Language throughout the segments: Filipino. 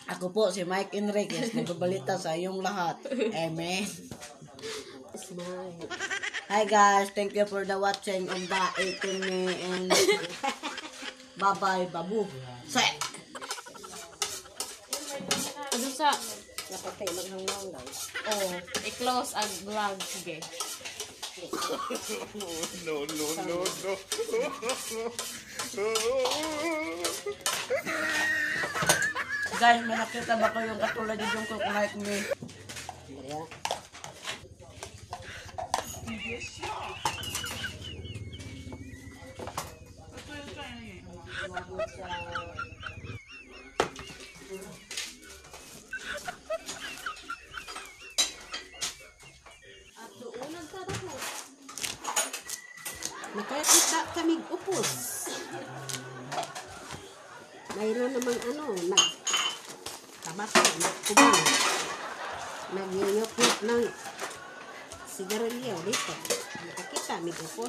Ako po si Mike Enriquez, nagbabalita sa iyong lahat. Amen. Smile. Hi guys, thank you for the watching of the 18 me and bye-bye, babu. Set! Ano sa... Napatay maghanggang lang. Oh, i-close ang vlog. Sige. No. Guys, may nakita ba ko yung katulad yung Jungkook like me? Maria. At doon nagtatapos. Nakakita kaming upos. Mayroon namang tabako, nagkubang. Nagyuyok-yok ng sigarilyo dito. Nakakita kaming upos.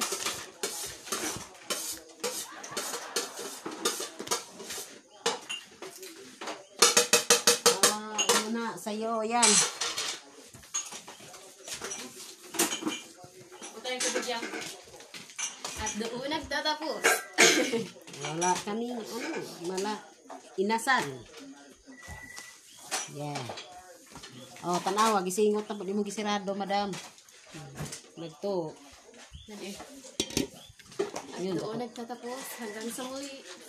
Una sa'yo yan. Putayin ko bigyan. At doon nagtatapos. Wala kaming inasal. Yeah. Oh, tanawa, gisingot na di mo gisirado, madam. Nagto. Yan eh. At Yun. doon nagtatapos. Hanggang sa muli.